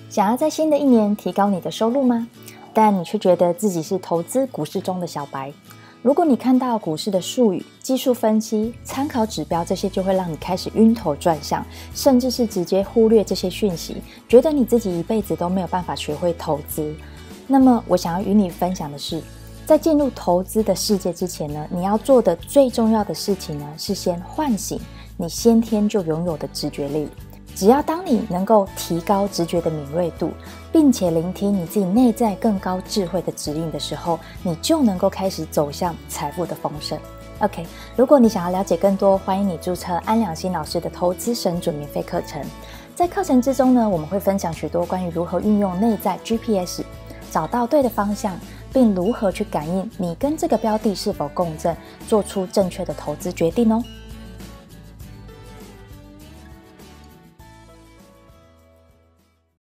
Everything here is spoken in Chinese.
想要在新的一年提高你的收入吗？但你却觉得自己是投资股市中的小白。如果你看到股市的术语、技术分析、参考指标，这些就会让你开始晕头转向，甚至是直接忽略这些讯息，觉得你自己一辈子都没有办法学会投资。那么我想要与你分享的是，在进入投资的世界之前呢，你要做的最重要的事情呢，是先唤醒你先天就拥有的直觉力。只要当你能够提高直觉的敏锐度，并且聆听你自己内在更高智慧的指引的时候，你就能够开始走向财富的丰盛。OK， 如果你想要了解更多，欢迎你注册安良心老师的投资神准免费课程。在课程之中呢，我们会分享许多关于如何运用内在 GPS， 找到对的方向，并如何去感应你跟这个标的是否共振，做出正确的投资决定哦。